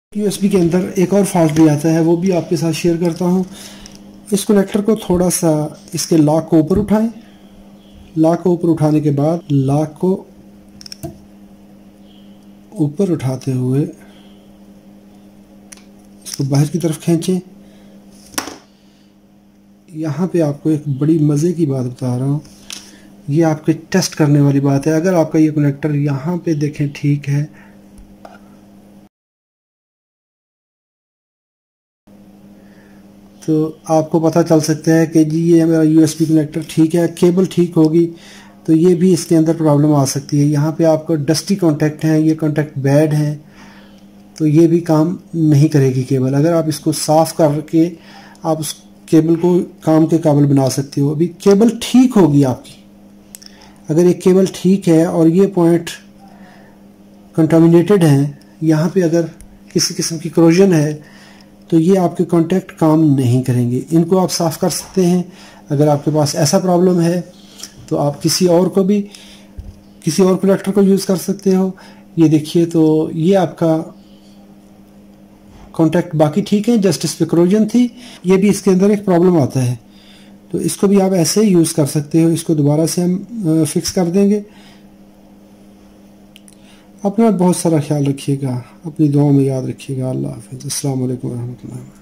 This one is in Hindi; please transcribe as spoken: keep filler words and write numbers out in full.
यूएसबी के अंदर एक और फॉल्ट भी आता है, वो भी आपके साथ शेयर करता हूँ। इस कनेक्टर को थोड़ा सा इसके लॉक को ऊपर उठाएं। लॉक को ऊपर उठाने के बाद लॉक को ऊपर उठाते हुए इसको बाहर की तरफ खींचें। यहाँ पे आपको एक बड़ी मज़े की बात बता रहा हूँ, ये आपके टेस्ट करने वाली बात है। अगर आपका ये कनेक्टर यहाँ पे देखें ठीक है, तो आपको पता चल सकता है कि जी ये मेरा यूएसबी कनेक्टर ठीक है। केबल ठीक होगी तो ये भी इसके अंदर प्रॉब्लम आ सकती है। यहाँ पे आपको डस्टी कॉन्टैक्ट हैं, ये कॉन्टैक्ट बैड हैं, तो ये भी काम नहीं करेगी केबल। अगर आप इसको साफ़ करके आप उस केबल को काम के काबिल बना सकते हो। अभी केबल ठीक होगी आपकी। अगर ये केबल ठीक है और ये पॉइंट कंटामिनेटेड हैं, यहाँ पे अगर किसी किस्म की करोजन है तो ये आपके कॉन्टैक्ट काम नहीं करेंगे। इनको आप साफ़ कर सकते हैं। अगर आपके पास ऐसा प्रॉब्लम है तो आप किसी और को भी किसी और कनेक्टर को यूज़ कर सकते हो। ये देखिए, तो ये आपका कॉन्टैक्ट बाकी ठीक है, जस्ट इस पे करोजन थी। ये भी इसके अंदर एक प्रॉब्लम आता है, तो इसको भी आप ऐसे ही यूज़ कर सकते हो। इसको दोबारा से हम फिक्स कर देंगे। अपना बहुत सारा ख्याल रखिएगा, अपनी दुआओं में याद रखिएगा। अल्लाह हाफ़िज़। अस्सलाम वालेकुम रहमतुल्लाह।